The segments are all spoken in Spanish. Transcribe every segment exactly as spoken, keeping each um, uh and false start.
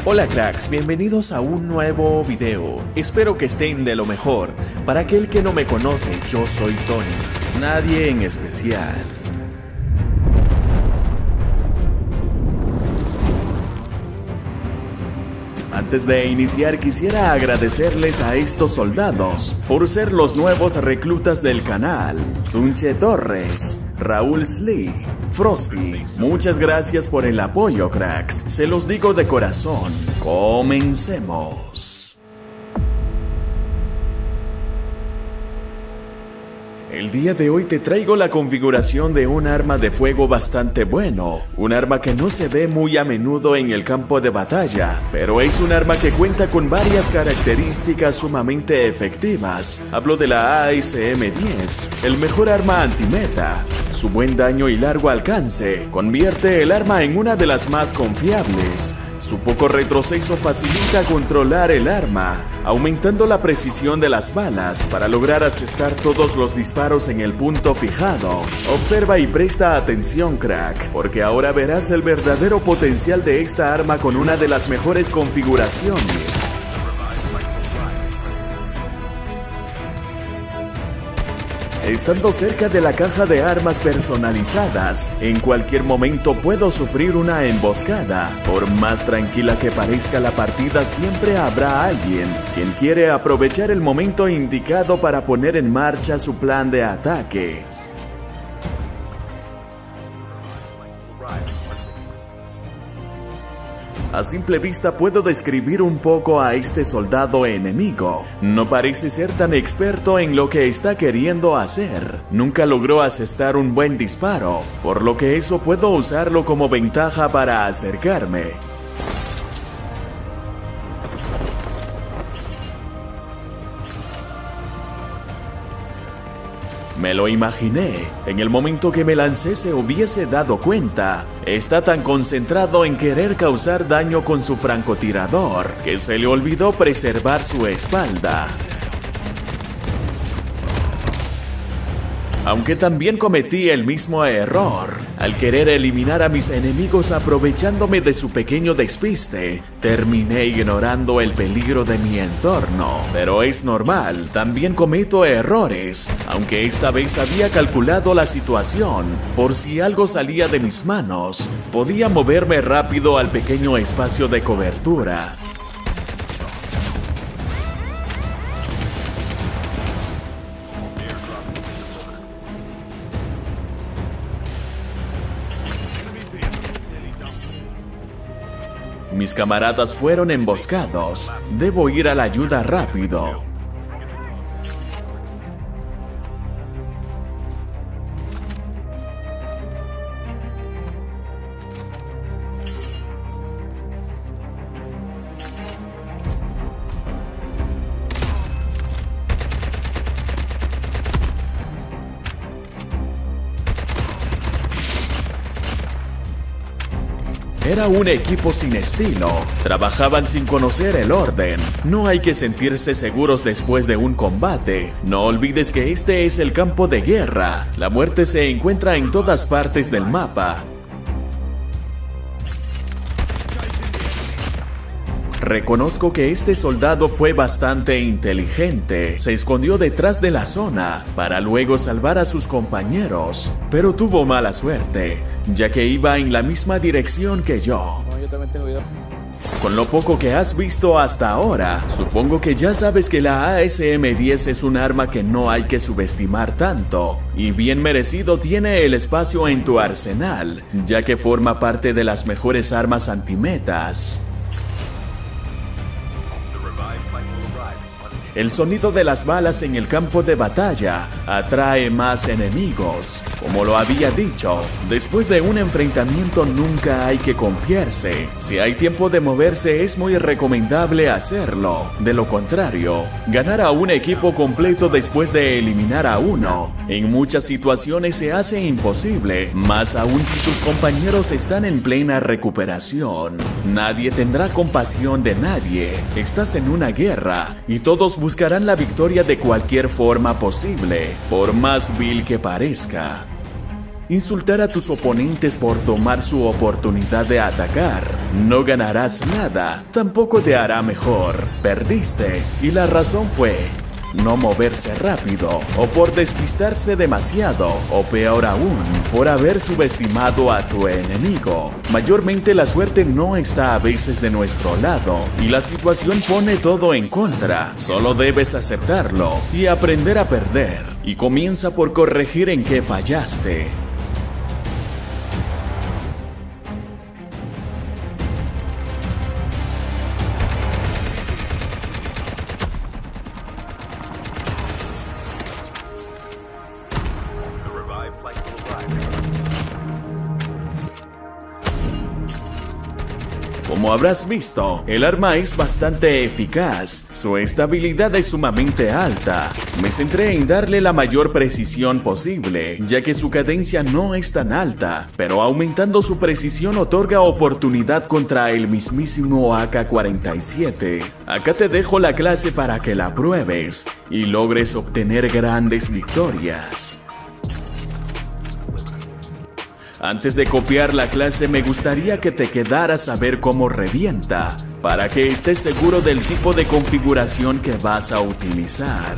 Hola cracks, bienvenidos a un nuevo video. Espero que estén de lo mejor. Para aquel que no me conoce, yo soy Tony, nadie en especial. Antes de iniciar quisiera agradecerles a estos soldados por ser los nuevos reclutas del canal. Tunche Torres, Raúl Slee, Frosty, muchas gracias por el apoyo cracks, se los digo de corazón. Comencemos. El día de hoy te traigo la configuración de un arma de fuego bastante bueno, un arma que no se ve muy a menudo en el campo de batalla, pero es un arma que cuenta con varias características sumamente efectivas. Hablo de la A S M diez, el mejor arma antimeta. Su buen daño y largo alcance convierte el arma en una de las más confiables. Su poco retroceso facilita controlar el arma, aumentando la precisión de las balas para lograr asestar todos los disparos en el punto fijado. Observa y presta atención crack, porque ahora verás el verdadero potencial de esta arma con una de las mejores configuraciones. Estando cerca de la caja de armas personalizadas, en cualquier momento puedo sufrir una emboscada. Por más tranquila que parezca la partida, siempre habrá alguien quien quiere aprovechar el momento indicado para poner en marcha su plan de ataque. A simple vista puedo describir un poco a este soldado enemigo. No parece ser tan experto en lo que está queriendo hacer. Nunca logró asestar un buen disparo, por lo que eso puedo usarlo como ventaja para acercarme. Me lo imaginé. En el momento que me lancé se hubiese dado cuenta. Está tan concentrado en querer causar daño con su francotirador que se le olvidó preservar su espalda. Aunque también cometí el mismo error. Al querer eliminar a mis enemigos aprovechándome de su pequeño despiste, terminé ignorando el peligro de mi entorno. Pero es normal, también cometo errores, aunque esta vez había calculado la situación. Por si algo salía de mis manos, podía moverme rápido al pequeño espacio de cobertura. Mis camaradas fueron emboscados. Debo ir a la ayuda rápido. Era un equipo sin estilo, trabajaban sin conocer el orden. No hay que sentirse seguros después de un combate. No olvides que este es el campo de guerra. La muerte se encuentra en todas partes del mapa. Reconozco que este soldado fue bastante inteligente. Se escondió detrás de la zona para luego salvar a sus compañeros, pero tuvo mala suerte, ya que iba en la misma dirección que yo. No, yo también tengo video. Con lo poco que has visto hasta ahora, supongo que ya sabes que la A S M diez es un arma que no hay que subestimar tanto, y bien merecido tiene el espacio en tu arsenal, ya que forma parte de las mejores armas antimetas. El sonido de las balas en el campo de batalla atrae más enemigos. Como lo había dicho, después de un enfrentamiento nunca hay que confiarse. Si hay tiempo de moverse es muy recomendable hacerlo. De lo contrario, ganar a un equipo completo después de eliminar a uno, en muchas situaciones se hace imposible, más aún si tus compañeros están en plena recuperación. Nadie tendrá compasión de nadie. Estás en una guerra y todos buscarán la victoria de cualquier forma posible, por más vil que parezca. Insultar a tus oponentes por tomar su oportunidad de atacar No ganarás nada, tampoco te hará mejor. Perdiste, y la razón fue no moverse rápido, o por despistarse demasiado, o peor aún, por haber subestimado a tu enemigo. Mayormente la suerte no está a veces de nuestro lado, y la situación pone todo en contra. Solo debes aceptarlo y aprender a perder, y comienza por corregir en qué fallaste. Como habrás visto, el arma es bastante eficaz, su estabilidad es sumamente alta. Me centré en darle la mayor precisión posible, ya que su cadencia no es tan alta, pero aumentando su precisión otorga oportunidad contra el mismísimo A K cuarenta y siete. Acá te dejo la clase para que la pruebes y logres obtener grandes victorias. Antes de copiar la clase me gustaría que te quedaras a ver cómo revienta, para que estés seguro del tipo de configuración que vas a utilizar.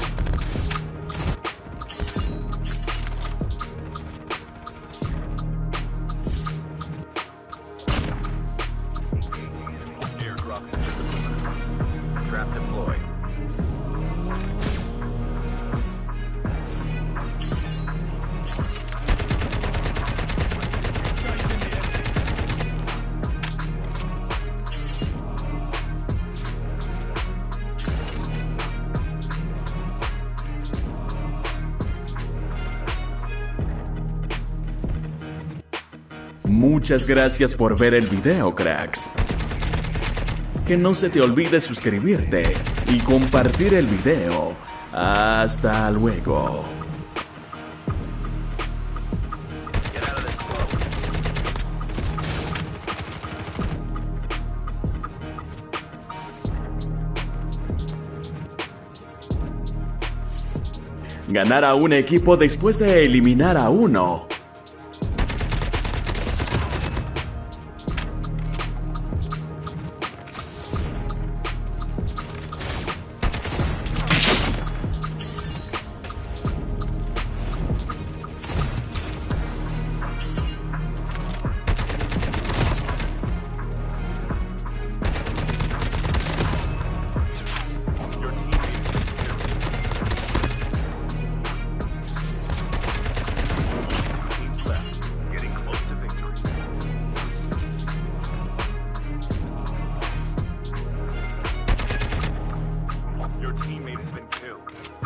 Muchas gracias por ver el video, cracks. Que no se te olvide suscribirte y compartir el video. Hasta luego. Ganar a un equipo después de eliminar a uno. Your teammate has been killed.